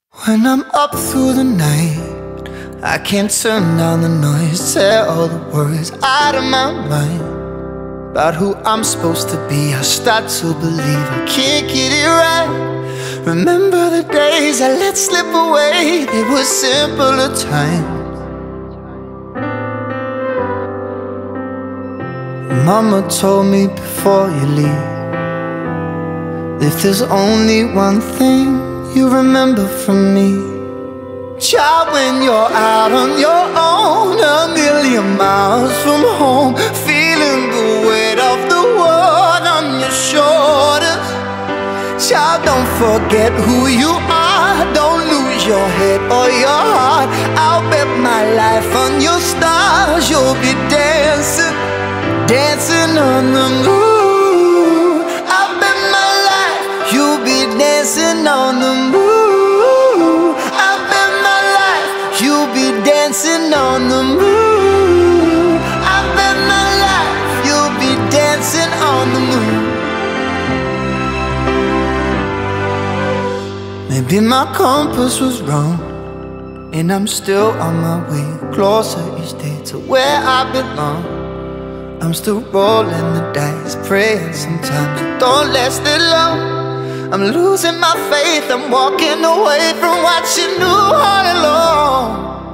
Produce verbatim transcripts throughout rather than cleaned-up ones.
When I'm up through the night, I can't turn down the noise, tear all the worries out of my mind about who I'm supposed to be. I start to believe I can't get it right. Remember the days I let slip away, they were simpler times. Mama told me before you leave, if there's only one thing you remember from me, child, when you're out on your own, a million miles from home, feeling the weight of the world on your shoulders, child, don't forget who you are, don't lose your head or your heart. I'll bet my life on your stars, you'll be dancing, dancing on the moon. I'll bet my life you'll be dancing on the moon. I'll bet my life you'll be dancing on the moon. I bet my life you'll be dancing on the moon. Maybe my compass was wrong, and I'm still on my way closer each day to where I belong. I'm still rolling the dice, praying sometimes it don't last that long. I'm losing my faith, I'm walking away from what you knew all along.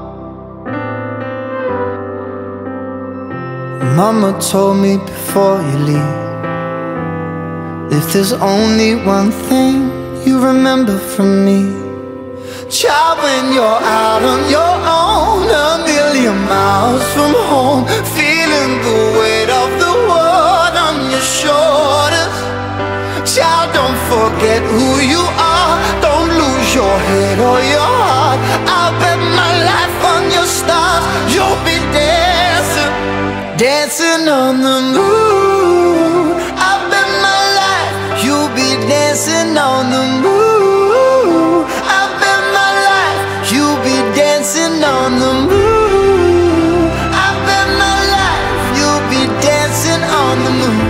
Mama told me before you leave, if there's only one thing you remember from me, child, when you're out on your own, a million miles from home, feeling the weight of the world on your shoulders, child, don't forget who you are, don't lose your head or your heart. I'll bet my life on your stars, you'll be dancing, dancing on the moon. I'll bet my life you'll be dancing on the moon. I'll bet my life you'll be dancing on the moon. I'll bet my life you'll be dancing on the moon.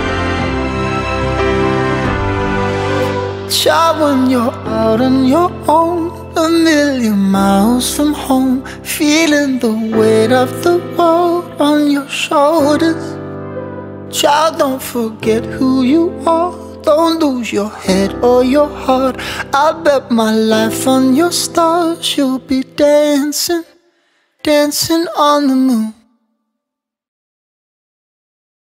Child, when you're out on your own, a million miles from home, feeling the weight of the world on your shoulders, child, don't forget who you are, don't lose your head or your heart. I'll bet my life on your stars, you'll be dancing, dancing on the moon.